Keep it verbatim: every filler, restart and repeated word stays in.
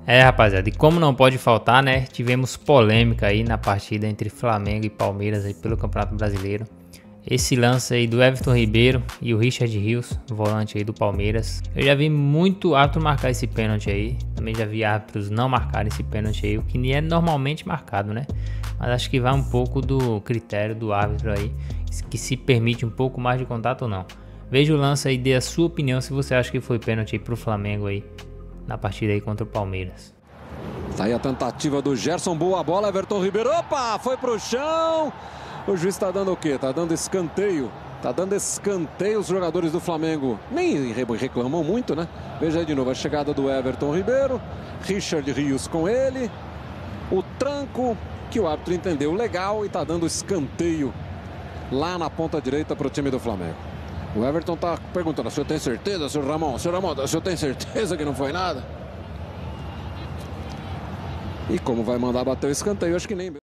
É, rapaziada, e como não pode faltar, né? Tivemos polêmica aí na partida entre Flamengo e Palmeiras aí pelo Campeonato Brasileiro. Esse lance aí do Everton Ribeiro e o Richard Rios, volante aí do Palmeiras. Eu já vi muito árbitro marcar esse pênalti aí. Também já vi árbitros não marcarem esse pênalti aí, o que nem é normalmente marcado, né? Mas acho que vai um pouco do critério do árbitro aí, que se permite um pouco mais de contato ou não. Veja o lance aí, dê a sua opinião se você acha que foi pênalti aí pro Flamengo aí, na partida aí contra o Palmeiras. Tá aí a tentativa do Gerson, boa bola, Everton Ribeiro, opa, foi pro chão. O juiz tá dando o quê? Tá dando escanteio. Tá dando escanteio, os jogadores do Flamengo nem reclamam muito, né? Veja aí de novo a chegada do Everton Ribeiro, Richard Rios com ele, o tranco que o árbitro entendeu legal e tá dando escanteio lá na ponta direita pro time do Flamengo. O Everton tá perguntando: o senhor tem certeza, senhor Ramon? Senhor Ramon, o senhor tem certeza que não foi nada? E como vai mandar bater o escanteio, acho que nem...